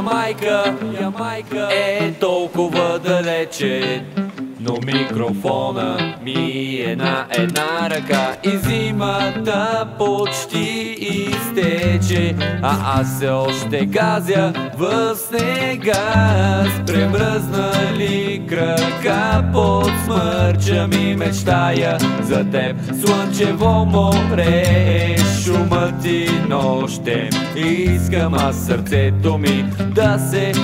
Ямайка е толкова далече, но микрофона ми е на една ръка и зимата почти изтече, а аз все още газя в снега с премръзнали крака. Подсмърчам и мечтая за теб. Слънчево море е шумът и нощем. Искам аз сърцето ми да се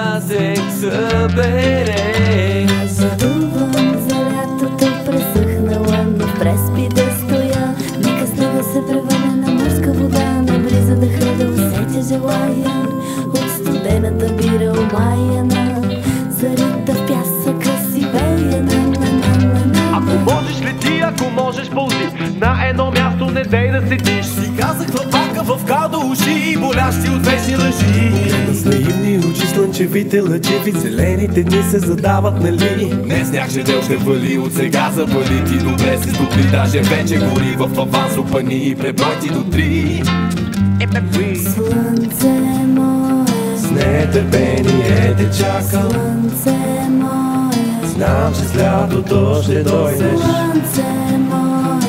събере. Задувам за лятото пресъхнала, но преспи да стоя. Нека снега се превърне на морска вода, на бриза да храда усетя желая. От студената бира омаяна, зарита в пясъка си веяна. Ако можеш лети, ако можеш пълзи, на едно място не дей да седиш. Си казах хлапака в кадо уши, болящи от вечни лъжи. Погледна с наивни очи, слънчевите лъчеви, зелените дни се задават, нали? Днес сняг дел ще вали, от сега завали. Ти добре се стопли, даже вече гори в авансо пани и преброй ти до 3. Слънце мое, С нетърпение те чакам. слънце мое, Знам, че с лятото ще дойдеш. слънце мое.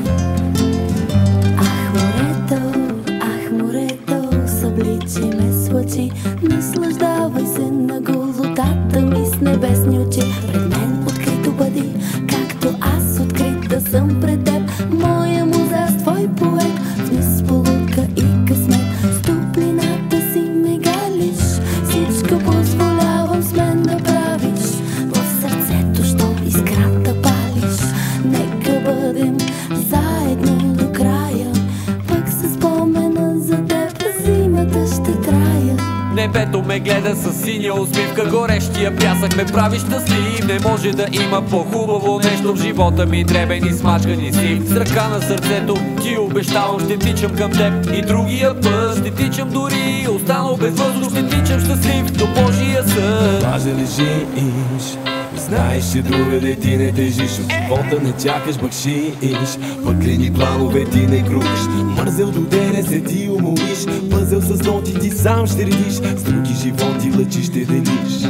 Ах морето, събличи ме с лъчи. Наслаждавай се на голотата ми с небесни очи. Пред мен открито бъди, както аз открита съм пред теб. Моя муза с твой поет, вниз полука и късмет. С топлината си ме галиш, всичко позволявам с мен да правиш. В сърцето, що искрата палиш. Нека бъдем заедно до края, пък се спомена за теб, зимата ще трая. Небето ме гледа със синя усмивка, горещия пясък ме прави щастлив. Не може да има по-хубаво нещо в живота ми, дребен и смачкан и сив. С ръка на сърцето ти обещавам, ще тичам към теб и другия път ще тичам дори. Останал без въздух, ще тичам щастлив до Божия съд. Може лежиш, знаеш, че другаде ти не тежиш. От живота не чакаш, бъкшиш, пъклени планове ти не крушиш. Мързел до деня се ти умориш, пъзел с ноти ти сам ще редиш. С други животи лъчи ще делиш.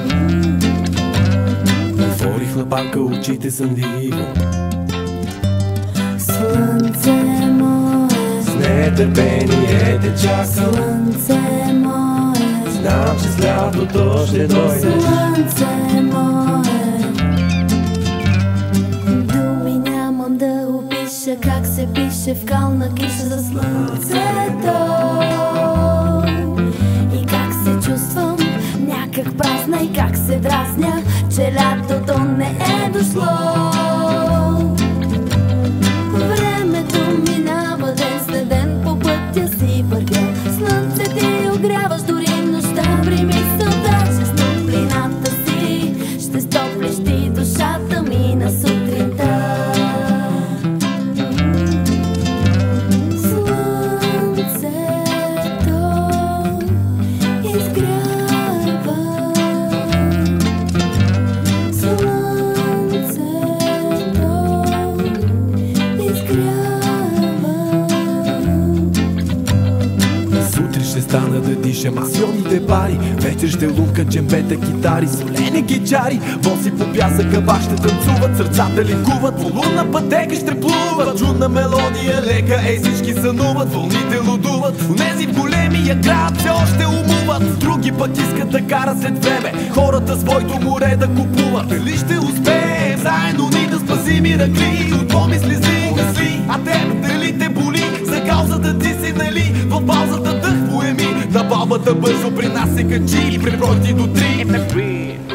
Отвори хлапака очите сънливо. Слънце мое, С нетърпение те чакам. слънце мое, Знам, че с лятото ще дойдеш. слънце мое. Думи нямам да опиша как се пише в кална киша за слънцето. И как се чувствам някак празна, и как се дразня, че лятото не е дошло. Времето минава ден след ден, по пътя си вървя. Слънце ти огряваш дори нощта, при мисълта, че с топлината си ще стоплиш ти душата ми на сутринта. Слънцето изгрява, слънцето изгрява. Сутрин ще стана да дишам акционните пари. Вечер ще лунка джембета, китари, солени гитари. Боси по пясъка бах ще танцуват, сърцата ликуват. По лунна пътека ще плуват. Чудна мелодия лека, ей всички сънуват. Вълните лудуват, онези в големия град все още умуват. Други пък искат да карат след време хората своето море да купуват. Дали ще успеем заедно ни да спасим Иракли от помисли зли угасли? А теб дали те боли за каузата ти си, нали? В паузата дъх поеми, на балбата бързо при нас се качи и преброй ти до 3.